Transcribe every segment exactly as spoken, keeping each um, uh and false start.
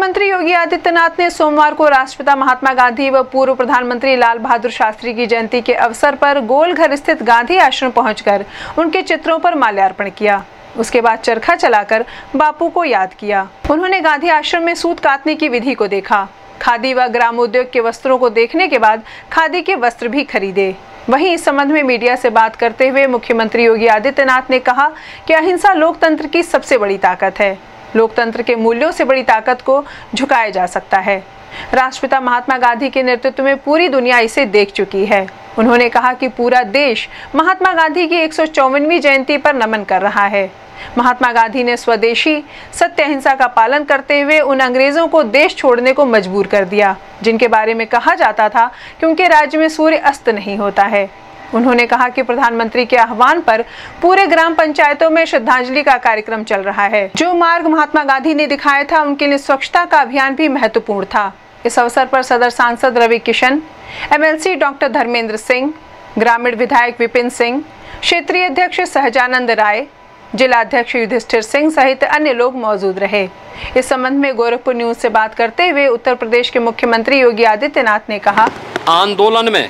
मुख्यमंत्री योगी आदित्यनाथ ने सोमवार को राष्ट्रपिता महात्मा गांधी व पूर्व प्रधानमंत्री लाल बहादुर शास्त्री की जयंती के अवसर पर गोलघर स्थित गांधी आश्रम पहुंचकर उनके चित्रों पर माल्यार्पण किया। उसके बाद चरखा चलाकर बापू को याद किया। उन्होंने गांधी आश्रम में सूत कातने की विधि को देखा। खादी व ग्रामोद्योग के वस्त्रों को देखने के बाद खादी के वस्त्र भी खरीदे। वहीं इस संबंध में मीडिया से बात करते हुए मुख्यमंत्री योगी आदित्यनाथ ने कहा कि अहिंसा लोकतंत्र की सबसे बड़ी ताकत है। लोकतंत्र के मूल्यों से बड़ी ताकत को झुकाया जा सकता है। राष्ट्रपिता महात्मा गांधी के नेतृत्व में पूरी दुनिया इसे देख चुकी है। उन्होंने कहा कि पूरा देश महात्मा गांधी की एक सौ चौवनवीं जयंती पर नमन कर रहा है। महात्मा गांधी ने स्वदेशी सत्य अहिंसा का पालन करते हुए उन अंग्रेजों को देश छोड़ने को मजबूर कर दिया, जिनके बारे में कहा जाता था कि उनके राज्य में सूर्य अस्त नहीं होता है। उन्होंने कहा कि प्रधानमंत्री के आह्वान पर पूरे ग्राम पंचायतों में श्रद्धांजलि का कार्यक्रम चल रहा है। जो मार्ग महात्मा गांधी ने दिखाया था, उनके लिए स्वच्छता का अभियान भी महत्वपूर्ण था। इस अवसर पर सदर सांसद रवि किशन, एमएलसी डॉक्टर धर्मेंद्र सिंह, ग्रामीण विधायक विपिन सिंह, क्षेत्रीय अध्यक्ष सहजानंद राय, जिला अध्यक्ष युधिष्ठिर सिंह सहित अन्य लोग मौजूद रहे। इस संबंध में गोरखपुर न्यूज से बात करते हुए उत्तर प्रदेश के मुख्यमंत्री योगी आदित्यनाथ ने कहा, आंदोलन में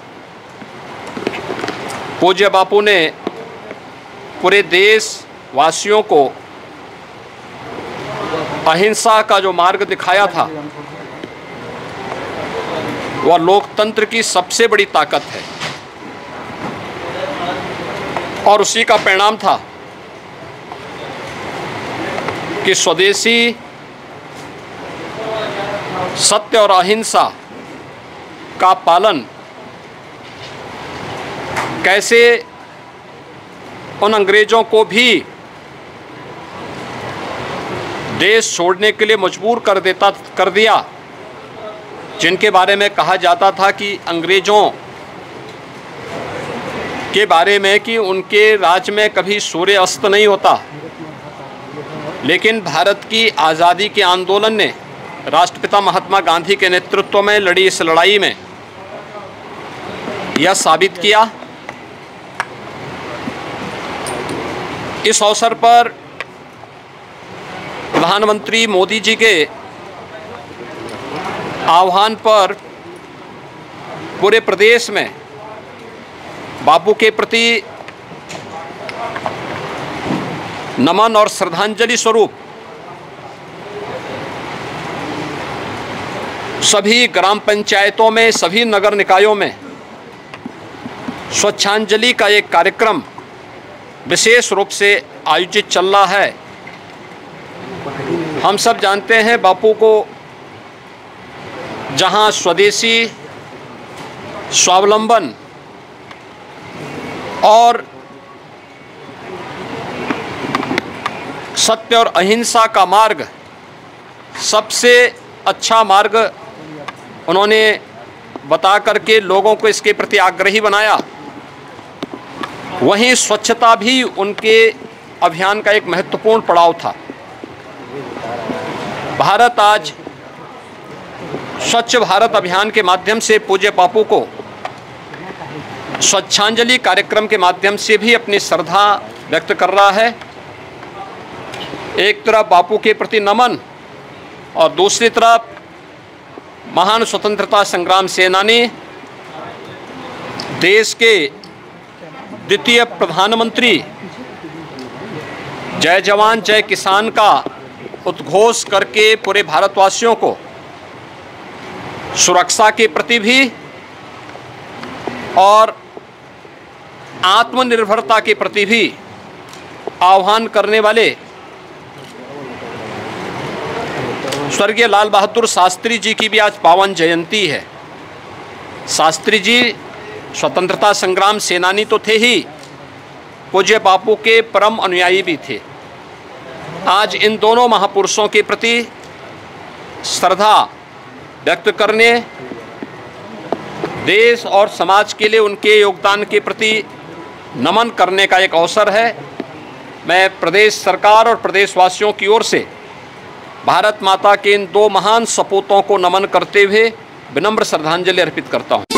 पूज्य बापू ने पूरे देश वासियों को अहिंसा का जो मार्ग दिखाया था, वह लोकतंत्र की सबसे बड़ी ताकत है और उसी का परिणाम था कि स्वदेशी सत्य और अहिंसा का पालन कैसे उन अंग्रेजों को भी देश छोड़ने के लिए मजबूर कर देता कर दिया, जिनके बारे में कहा जाता था कि अंग्रेजों के बारे में कि उनके राज्य में कभी सूर्य अस्त नहीं होता। लेकिन भारत की आज़ादी के आंदोलन ने राष्ट्रपिता महात्मा गांधी के नेतृत्व में लड़ी इस लड़ाई में यह साबित किया। इस अवसर पर प्रधानमंत्री मोदी जी के आह्वान पर पूरे प्रदेश में बापू के प्रति नमन और श्रद्धांजलि स्वरूप सभी ग्राम पंचायतों में, सभी नगर निकायों में स्वच्छांजलि का एक कार्यक्रम विशेष रूप से आयोजित चल रहा है। हम सब जानते हैं बापू को जहां स्वदेशी स्वावलंबन और सत्य और अहिंसा का मार्ग सबसे अच्छा मार्ग उन्होंने बता करके लोगों को इसके प्रति आग्रही बनाया, वहीं स्वच्छता भी उनके अभियान का एक महत्वपूर्ण पड़ाव था। भारत आज स्वच्छ भारत अभियान के माध्यम से पूज्य बापू को स्वच्छांजलि कार्यक्रम के माध्यम से भी अपनी श्रद्धा व्यक्त कर रहा है। एक तरफ बापू के प्रति नमन और दूसरी तरफ महान स्वतंत्रता संग्राम सेनानी, देश के द्वितीय प्रधानमंत्री, जय जवान जय किसान का उद्घोष करके पूरे भारतवासियों को सुरक्षा के प्रति भी और आत्मनिर्भरता के प्रति भी आह्वान करने वाले स्वर्गीय लाल बहादुर शास्त्री जी की भी आज पावन जयंती है। शास्त्री जी स्वतंत्रता संग्राम सेनानी तो थे ही, पूज्य बापू के परम अनुयायी भी थे। आज इन दोनों महापुरुषों के प्रति श्रद्धा व्यक्त करने, देश और समाज के लिए उनके योगदान के प्रति नमन करने का एक अवसर है। मैं प्रदेश सरकार और प्रदेशवासियों की ओर से भारत माता के इन दो महान सपूतों को नमन करते हुए विनम्र श्रद्धांजलि अर्पित करता हूँ।